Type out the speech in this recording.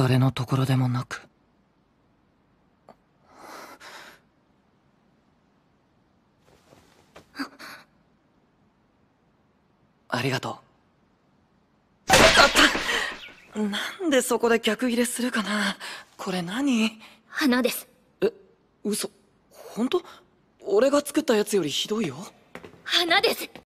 誰のところでもなく。ありがとう。あった。なんでそこで逆ギレするかな。これ何？ 花です。 え、嘘。本当？俺が作ったやつよりひどいよ。 花です。